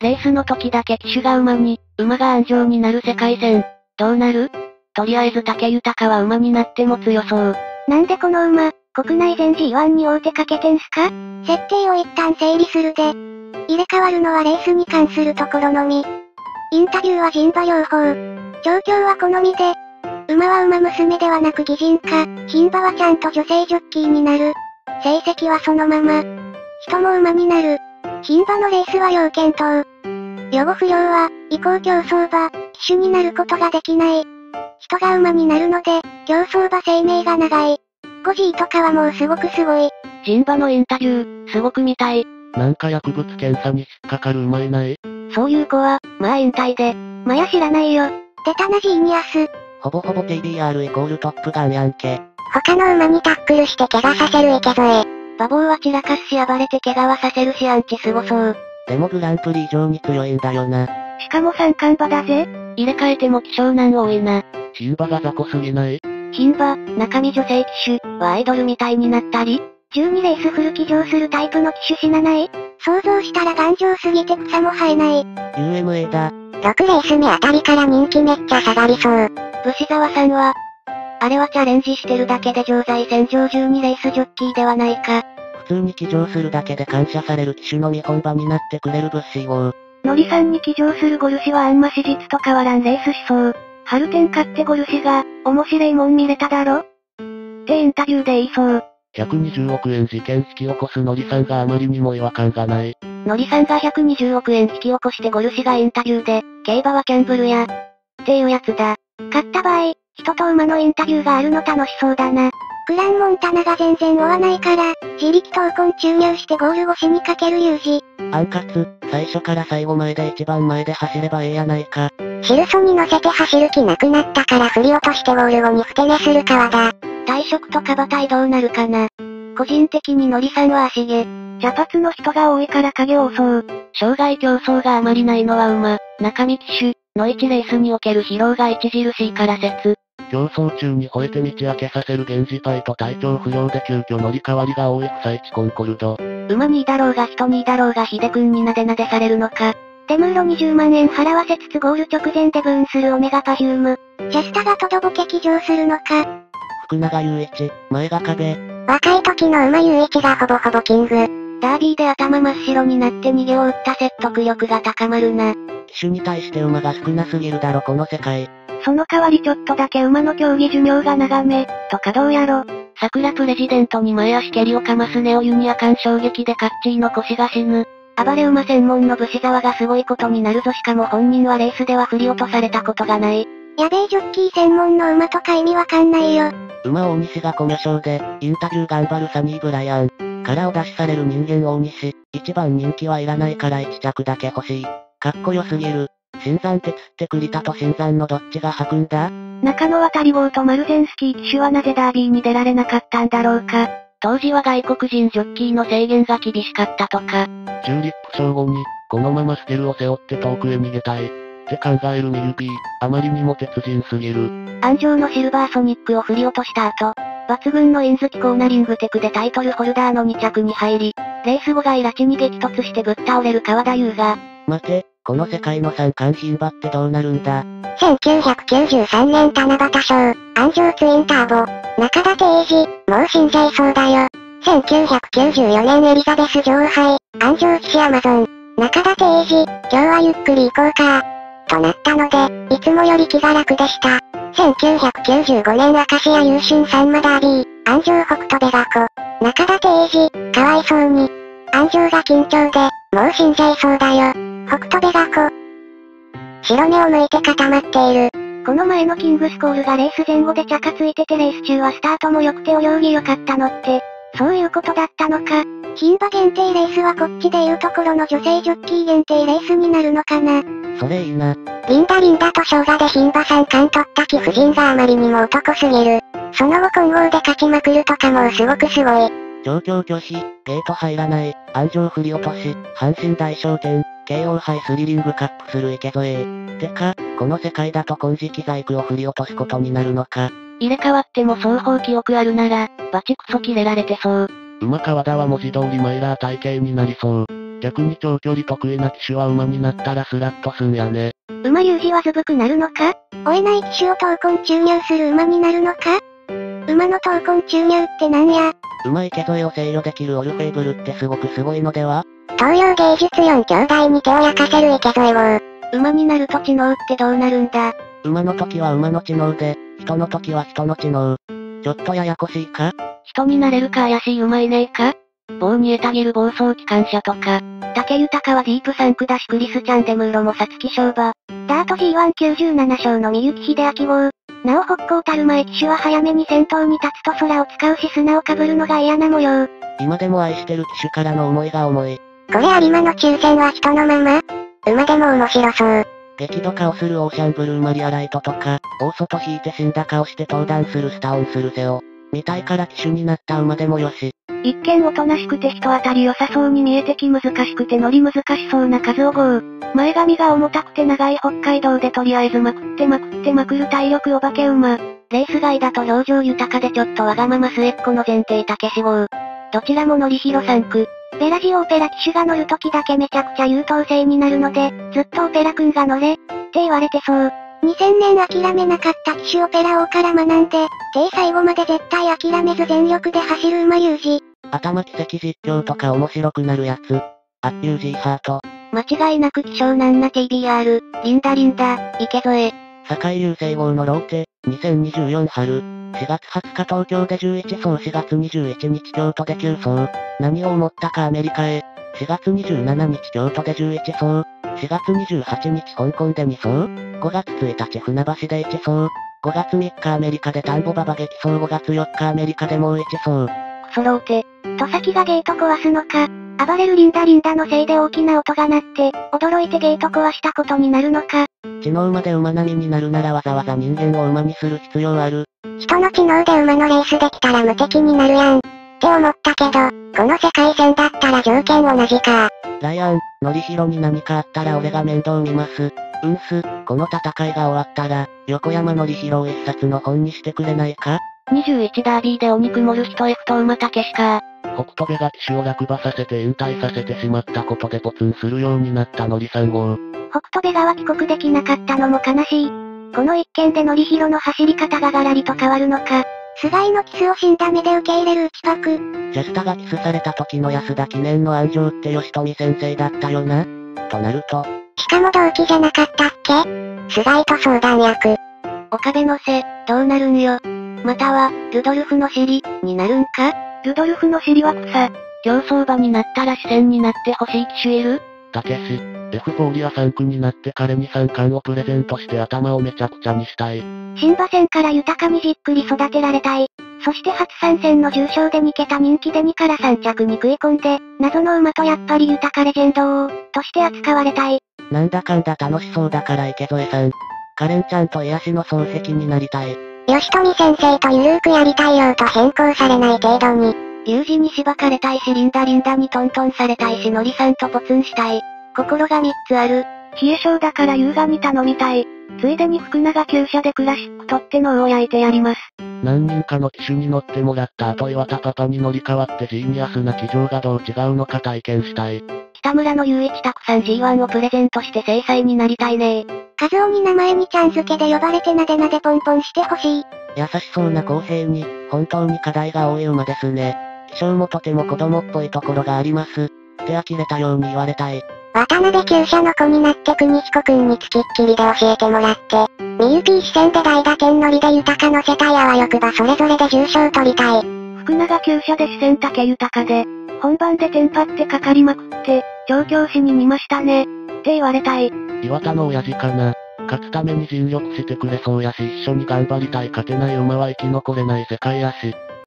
レースの時だけ騎手が馬に、馬が安城になる世界戦。どうなる？とりあえず武豊は馬になっても強そう。 なんでこの馬、国内全 G1 に大手かけてんすか？設定を一旦整理するで。入れ替わるのはレースに関するところのみ。インタビューは人馬両方。調教は好みで。馬は馬娘ではなく擬人化。牝馬はちゃんと女性ジョッキーになる。成績はそのまま。人も馬になる。牝馬のレースは要検討。予後不良は、競走馬、騎手になることができない。人が馬になるので、競走馬生命が長い。5G とかはもうすごくすごい。 人馬のインタビュー、すごく見たい。 なんか薬物検査に引っかかる馬いない？ そういう子は、まあ引退で。 まや知らないよ。テタナジーニアス。 ほぼほぼ TBR イコールトップガンやんけ。 他の馬にタックルして怪我させる池添。 馬房は散らかすし暴れて怪我はさせるしアンチすごそう。 でもグランプリ以上に強いんだよな。 しかも三冠馬だぜ。 入れ替えても希少難多いな。 牝馬が雑魚すぎない？ 牝馬、中身女性騎手、はアイドルみたいになったり 12レースフル騎乗するタイプの騎手死なない？想像したら頑丈すぎて草も生えない。 UMA だ。 6レース目あたりから人気めっちゃ下がりそう。 武士沢さんは、あれはチャレンジしてるだけで常在戦場12レースジョッキーではないか。 普通に騎乗するだけで感謝される騎手の見本場になってくれるブッシー号。 ノリさんに騎乗するゴルシはあんま史実と変わらんレースしそう。春天買ってゴルシが、面白いもん見れただろってインタビューで言いそう。 120億円事件引き起こすノリさんがあまりにも違和感がない。 ノリさんが120億円引き起こしてゴルシがインタビューで、競馬はギャンブルや。っていうやつだ。 勝った場合、人と馬のインタビューがあるの楽しそうだな。グランモンタナが全然追わないから、自力闘魂注入してゴール越しにかける有事。 アンカツ、最初から最後前で一番前で走ればええやないか。 シルソに乗せて走る気なくなったから振り落としてゴール後にふて寝する川だ。 退職とか馬体どうなるかな。個人的にノリさんは足毛。 茶髪の人が多いから影を襲う。 障害競争があまりないのは馬、中身騎手の1レースにおける疲労が著しいから説。 競争中に吠えて道開けさせる現時体と体調不良で急遽乗り換わりが多い不採地コンコルド。 馬にいだろうが人にいだろうが秀君になでなでされるのか。 デムーロ20万円払わせつつゴール直前でブーンするオメガパフューム。ジャスタがトドボケ騎乗するのか。 福永雄一、前が壁。 若い時の馬雄一がほぼほぼキング。 ダービーで頭真っ白になって逃げを打った説得力が高まるな。 騎手に対して馬が少なすぎるだろこの世界。 その代わりちょっとだけ馬の競技寿命が長め、とかどうやろ。 桜プレジデントに前足蹴りをかますネオユニア間衝撃でカッチーの腰が死ぬ。暴れ馬専門の武士沢がすごいことになるぞ。しかも本人はレースでは振り落とされたことがない。 やべえジョッキー専門の馬とか意味わかんないよ。 馬大西がコミュ障で、インタビュー頑張るサニー・ブライアン。からお出しされる人間大西。一番人気はいらないから1着だけ欲しい。かっこよすぎる。新山鉄って栗田と新山のどっちが吐くんだ？ 中野渡り号とマルゼンスキー騎手はなぜダービーに出られなかったんだろうか。 当時は外国人ジョッキーの制限が厳しかったとか。 チューリップ賞後に、このままステルを背負って遠くへ逃げたい。って考えるミルピー、あまりにも鉄人すぎる。 安城のシルバーソニックを振り落とした後、抜群のインズキコーナリングテクでタイトルホルダーの2着に入り、レース後がイラチに激突してぶっ倒れる川田優が。 待て、この世界の三冠牝馬ってどうなるんだ？ 1993年七夕賞、安城ツインターボ、中田定治、もう死んじゃいそうだよ。1994年エリザベス女王杯、安城騎士アマゾン、中田定治、今日はゆっくり行こうか。となったので、いつもより気が楽でした。1995年明石家優春サンマダービー、安城北斗部が子、中田定治、かわいそうに。安城が緊張で、もう死んじゃいそうだよ。北斗部が子。白目を向いて固まっている。この前のキングスコールがレース前後でチャカついててレース中はスタートも良くて泳ぎ良かったのって、そういうことだったのか。牝馬限定レースはこっちでいうところの女性ジョッキー限定レースになるのかな。 それいいな。 リンダと生姜で牝馬三冠取った貴婦人があまりにも男すぎる。その後混合で勝ちまくるとかもうすごくすごい。 調教拒否、ゲート入らない、安城振り落とし、阪神大商店、京王杯スリリングカップする池添。てか、この世界だと金色細工を振り落とすことになるのか。 入れ替わっても双方記憶あるなら、バチクソ切れられてそう。 馬川田は文字通りマイラー体型になりそう。 逆に長距離得意な騎手は馬になったらスラッとすんやね。 馬有事はずぶくなるのか？追えない騎手を闘魂注入する馬になるのか？馬の闘魂注入ってなんや？ 馬池添を制御できるオルフェーブルってすごくすごいのでは？ 東洋芸術4兄弟に手を焼かせる池添を。馬になると知能ってどうなるんだ？ 馬の時は馬の知能で、人の時は人の知能。ちょっとややこしいか？ 人になれるか怪しい馬いねえか？棒に枝切る暴走機関車とか。 竹豊はディープサンクだしクリスチャンデムーロも皐月賞馬。ダート G197 勝の三幸秀明号。なお北高たる前騎手は早めに先頭に立つと空を使うし砂を被るのが嫌な模様。 今でも愛してる騎手からの思いが重い。 これ有馬の抽選は人のまま？馬でも面白そう。 激怒顔するオーシャンブルーマリアライトとか、大外引いて死んだ顔して登壇するスタオンスルセオ。見たいから騎手になった馬でもよし。 一見おとなしくて人当たり良さそうに見えてき難しくて乗り難しそうな数を5。前髪が重たくて長い北海道でとりあえずまくってまくる体力お化け馬。レース外だと表情豊かでちょっとわがまま末っ子の前提竹志号。どちらも乗り広3区。ペラジオペラ騎手が乗るときだけめちゃくちゃ優等生になるので、ずっとオペラくんが乗れ、って言われてそう。2000年諦めなかった騎手オペラ王から学んで、最後まで絶対諦めず全力で走る馬有事。 頭奇跡実況とか面白くなるやつ。アッユージーハート。 間違いなく希少なんな TBR、リンダ、池添。 坂井優星号のローテ、2024春。4月20日東京で11走4月21日京都で9走。何を思ったかアメリカへ。4月27日京都で11走。4月28日香港で2走。5月1日船橋で1走。5月3日アメリカで田んぼ馬場激走。5月4日アメリカでもう1走。 クソローテ。戸先がゲート壊すのか。暴れるリンダのせいで大きな音が鳴って、驚いてゲート壊したことになるのか。 知能馬で馬並みになるならわざわざ人間を馬にする必要ある。 人の知能で馬のレースできたら無敵になるやん。って思ったけど、この世界線だったら条件同じか。 ライアン、のりひろに何かあったら俺が面倒見ます。この戦いが終わったら、横山のりひろを一冊の本にしてくれないか？ 21ダービーでお肉盛る人 F と馬たけしか。 北斗部が騎手を落馬させて引退させてしまったことでポツンするようになったのり3号。 北斗部がは帰国できなかったのも悲しい。この一件でのりひろの走り方がガラリと変わるのか。菅井のキスを死んだ目で受け入れる内パク。 ジェスタがキスされた時の安田記念の安城って吉富先生だったよな。となると。 しかも同期じゃなかったっけ？菅井と相談役。岡部の背、どうなるんよ。または、ルドルフの尻、になるんか？ ルドルフの尻は草。競走馬になったら視線になって欲しい騎手いる？ たけし、F フォーリア3区になって彼に3冠をプレゼントして頭をめちゃくちゃにしたい。 新馬戦から豊かにじっくり育てられたい。そして初参戦の重賞で2桁人気で2から3着に食い込んで、謎の馬とやっぱり豊かレジェンド王、として扱われたい。 なんだかんだ楽しそうだから池添さん。カレンちゃんと癒しの漱石になりたい。 吉富先生とゆるーくやりたいようと変更されない程度に。有事にしばかれたいしリンダにトントンされたいしノリさんとポツンしたい。心が3つある。 冷え性だから優雅に頼みたい。ついでに福永厩舎でクラシック取って脳を焼いてやります。 何人かの騎手に乗ってもらった後岩田パパに乗り換わってジーニアスな騎乗がどう違うのか体験したい。 北村の雄一たくさん G1 をプレゼントして制裁になりたいね。 和夫に名前にちゃん付けで呼ばれてなでなでポンポンしてほしい。 優しそうな公平に、本当に課題が多い馬ですね。気性もとても子供っぽいところがあります。って呆れたように言われたい。 渡辺厩舎の子になって国彦くんにつきっきりで教えてもらって。みゆぴー視線で大打点乗りで豊か乗せたいあわよくばそれぞれで重賞取りたい。 福永厩舎で視線竹豊で、本番でテンパってかかりまくって、調教師に見ましたね。って言われたい。 岩田の親父かな。勝つために尽力してくれそうやし一緒に頑張りたい勝てない馬は生き残れない世界やし。